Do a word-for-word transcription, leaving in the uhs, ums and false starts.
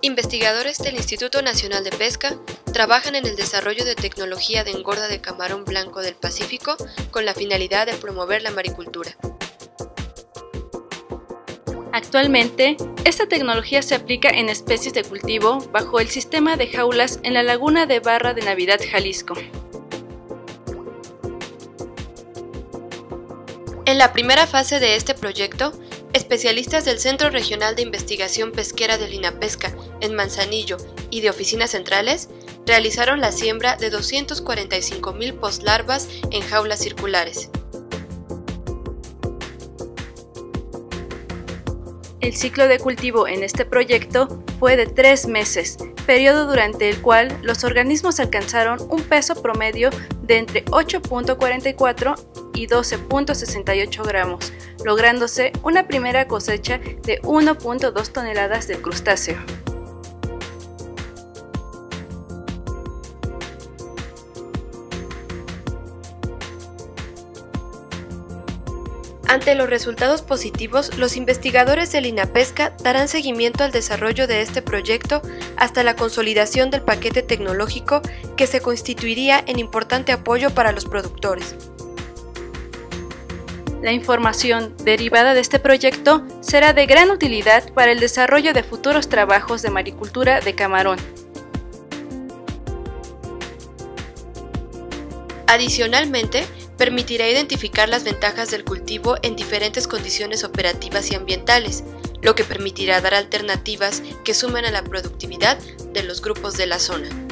Investigadores del Instituto Nacional de Pesca trabajan en el desarrollo de tecnología de engorda de camarón blanco del Pacífico con la finalidad de promover la maricultura. Actualmente, esta tecnología se aplica en especies de cultivo bajo el sistema de jaulas en la laguna de Barra de Navidad, Jalisco. En la primera fase de este proyecto, especialistas del Centro Regional de Investigación Pesquera del INAPESCA en Manzanillo y de oficinas centrales realizaron la siembra de doscientas cuarenta y cinco mil poslarvas en jaulas circulares. El ciclo de cultivo en este proyecto fue de tres meses, periodo durante el cual los organismos alcanzaron un peso promedio de entre ocho punto cuarenta y cuatro y doce punto sesenta y ocho gramos, lográndose una primera cosecha de uno punto dos toneladas del crustáceo. Ante los resultados positivos, los investigadores del INAPESCA darán seguimiento al desarrollo de este proyecto hasta la consolidación del paquete tecnológico que se constituiría en importante apoyo para los productores. La información derivada de este proyecto será de gran utilidad para el desarrollo de futuros trabajos de maricultura de camarón. Adicionalmente, permitirá identificar las ventajas del cultivo en diferentes condiciones operativas y ambientales, lo que permitirá dar alternativas que sumen a la productividad de los grupos de la zona.